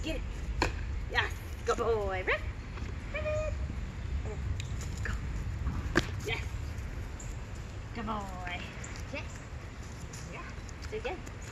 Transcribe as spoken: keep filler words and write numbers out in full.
Get it. Yes. Good boy. Rick. Ribbit. Go. Yes. Good boy. Yes. Yeah. Do it again.